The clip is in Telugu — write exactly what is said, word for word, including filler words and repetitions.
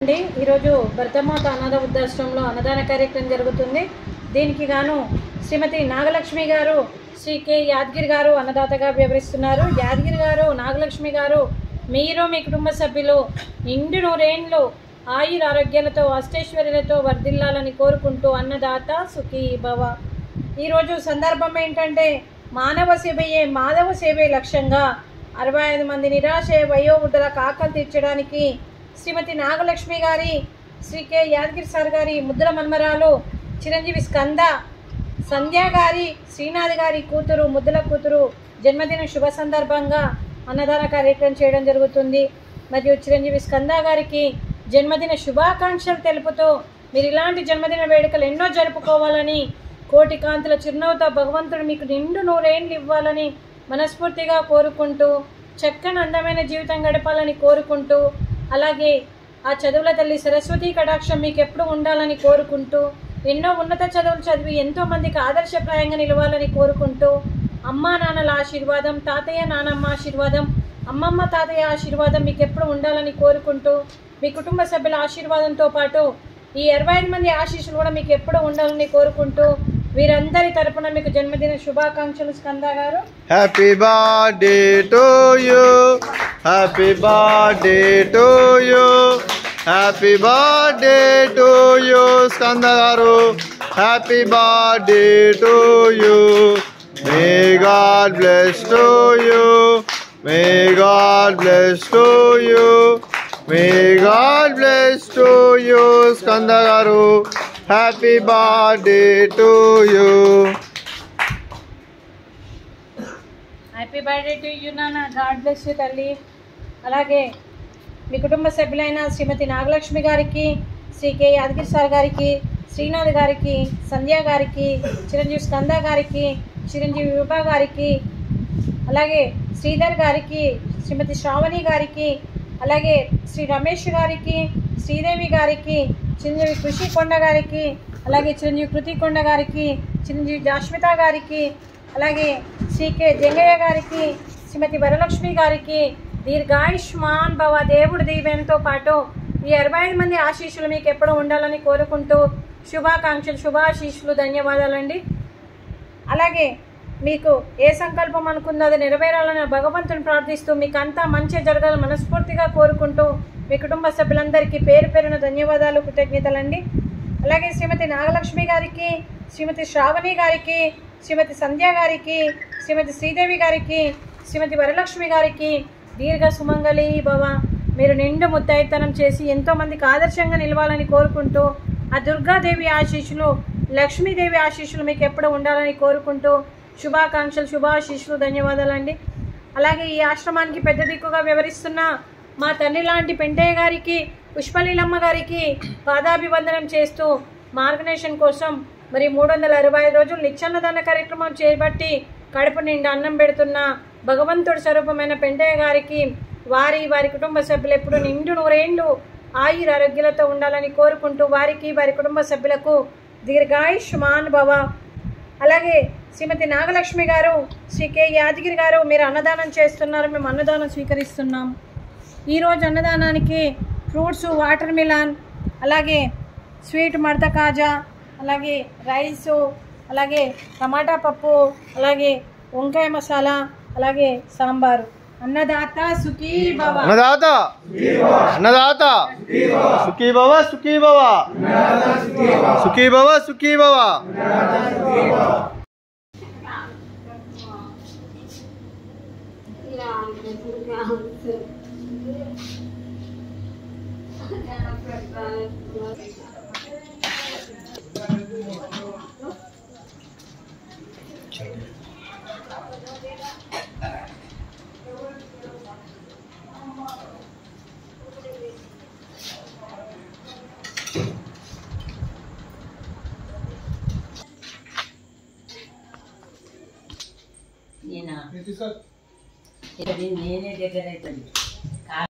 అండి ఈరోజు భరతమాత అనాథ వృద్ధాశ్రమంలో అన్నదాన కార్యక్రమం జరుగుతుంది. దీనికి గాను శ్రీమతి నాగలక్ష్మి గారు శ్రీ కె యాదగిరి గారు అన్నదాతగా వివరిస్తున్నారు. యాదగిరి గారు, నాగలక్ష్మి గారు, మీరు మీ కుటుంబ సభ్యులు నిండు నూరేండ్లు ఆయుర ఆరోగ్యాలతో అష్టైశ్వర్యాలతో వర్ధిల్లాలని కోరుకుంటూ అన్నదాత సుఖీ భవ. ఈరోజు సందర్భం ఏంటంటే మానవ సేవయే మాధవ సేవే లక్ష్యంగా అరవై ఐదు మంది నిరాశ వయోవృద్ధులకు ఆకలి తీర్చడానికి శ్రీమతి నాగలక్ష్మి గారి, శ్రీ కె యాదగిరి సార్ గారి ముద్దుల మన్మరాలు చిరంజీవి స్కంద సంధ్య గారి, శ్రీనాథ్ గారి కూతురు ముద్దుల కూతురు జన్మదిన శుభ సందర్భంగా అన్నదాన కార్యక్రమం చేయడం జరుగుతుంది. మరియు చిరంజీవి స్కంద గారికి జన్మదిన శుభాకాంక్షలు తెలుపుతూ మీరు ఇలాంటి జన్మదిన వేడుకలు ఎన్నో జరుపుకోవాలని, కోటి కాంతుల చిరునవ్వుతో భగవంతుడు మీకు నిండు నూరేండ్లు ఇవ్వాలని మనస్ఫూర్తిగా కోరుకుంటూ, చక్కని అందమైన జీవితం గడపాలని కోరుకుంటూ, అలాగే ఆ చదువుల తల్లి సరస్వతి కటాక్షం మీకు ఎప్పుడు ఉండాలని కోరుకుంటూ, ఎన్నో ఉన్నత చదువులు చదివి ఎంతోమందికి ఆదర్శప్రాయంగా నిలవాలని కోరుకుంటూ, అమ్మా నాన్నల ఆశీర్వాదం, తాతయ్య నానమ్మ ఆశీర్వాదం, అమ్మమ్మ తాతయ్య ఆశీర్వాదం మీకు ఎప్పుడు ఉండాలని కోరుకుంటూ, మీ కుటుంబ సభ్యుల ఆశీర్వాదంతో పాటు ఈ అరవై ఐదు మంది ఆశీస్సులు కూడా మీకు ఎప్పుడు ఉండాలని కోరుకుంటూ, వీరందరి తరపున మీకు జన్మదిన శుభాకాంక్షలు Skanda garu. Happy birthday to you, happy birthday to you, happy birthday to you Skanda garu, happy birthday to you. May God bless to you, may God bless to you, may God bless to you Skanda garu, happy birthday to you. Happy birthday to you నాన్న, గాడ్ బ్లెస్ యూ తల్లి. అలాగే మీ కుటుంబ సభ్యులైన శ్రీమతి నాగలక్ష్మి గారికి, శ్రీ కె యాదగిరి సార్ గారికి, శ్రీనాథ్ గారికి, సంధ్య గారికి, చిరంజీవి స్కంద గారికి, చిరంజీవి విభా గారికి, అలాగే శ్రీధర్ గారికి, శ్రీమతి శ్రావణి గారికి, అలాగే శ్రీ రమేష్ గారికి, శ్రీదేవి గారికి, చిరంజీవి కృషి కొండ గారికి, అలాగే చిరంజీవి కృతి కొండ గారికి, చిరంజీవి జాస్మిత గారికి, అలాగే శ్రీ కె జంగయ్య గారికి, శ్రీమతి వరలక్ష్మి గారికి దీర్ఘాయుష్మాన్ భవ దేవుడి దీవెనతో పాటు ఈ అరవై ఐదు మంది ఆశీస్సులు మీకు ఎప్పుడు ఉండాలని కోరుకుంటూ శుభాకాంక్షలు, శుభాశీస్సులు, ధన్యవాదాలండి. అలాగే మీకు ఏ సంకల్పం అనుకుందో అది నెరవేరాలని భగవంతుని ప్రార్థిస్తూ మీకు అంతా మంచి జరగాలని మనస్ఫూర్తిగా కోరుకుంటూ మీ కుటుంబ సభ్యులందరికీ పేరు పేరున ధన్యవాదాలు, కృతజ్ఞతలండి. అలాగే శ్రీమతి నాగలక్ష్మి గారికి, శ్రీమతి శ్రావణి గారికి, శ్రీమతి సంధ్య గారికి, శ్రీమతి శ్రీదేవి గారికి, శ్రీమతి వరలక్ష్మి గారికి దీర్ఘ సుమంగళి భవ. మీరు నిండు ముత్తైతనం చేసి ఎంతోమందికి ఆదర్శంగా నిలవాలని కోరుకుంటూ ఆ దుర్గాదేవి ఆశీస్సులు, లక్ష్మీదేవి ఆశీస్సులు మీకు ఎప్పుడు ఉండాలని కోరుకుంటూ శుభాకాంక్షలు, శుభాశీస్సులు, ధన్యవాదాలండి. అలాగే ఈ ఆశ్రమానికి పెద్ద దిక్కుగా వ్యవహరిస్తున్న మా తండ్రి లాంటి పెంటయ్య గారికి, పుష్పలీలమ్మ గారికి పాదాభివందనం చేస్తూ మార్గనేషన్ కోసం మరి మూడు వందల అరవై ఐదు రోజులు నిత్యాన్నదాన కార్యక్రమం చేపట్టి కడుపు నిండా అన్నం పెడుతున్న భగవంతుడి స్వరూపమైన పెంటయ్య గారికి, వారి వారి కుటుంబ సభ్యులు ఎప్పుడు నిండు నూరేండ్లు ఆయుర ఆరోగ్యాలతో ఉండాలని కోరుకుంటూ వారికి వారి కుటుంబ సభ్యులకు దీర్ఘాయుష్మాన్ భవ. అలాగే శ్రీమతి నాగలక్ష్మి గారు, శ్రీ కె యాదగిరి గారు, మీరు అన్నదానం చేస్తున్నారు, మేము అన్నదానం స్వీకరిస్తున్నాం. ఈరోజు అన్నదానానికి fruits, water melon sweet మడత కాజా, అలాగే రైసు, అలాగే టమాటా పప్పు, అలాగే వంకాయ మసాలా, అలాగే సాంబారు. అన్నదాత సుఖీ భవ, అన్నదాత అన్నదాత సుఖీ భవ, సుఖీ భవ, సుఖీ భవ, సుఖీ భవ. నేనా నేనే దగ్గర అవుతుంది.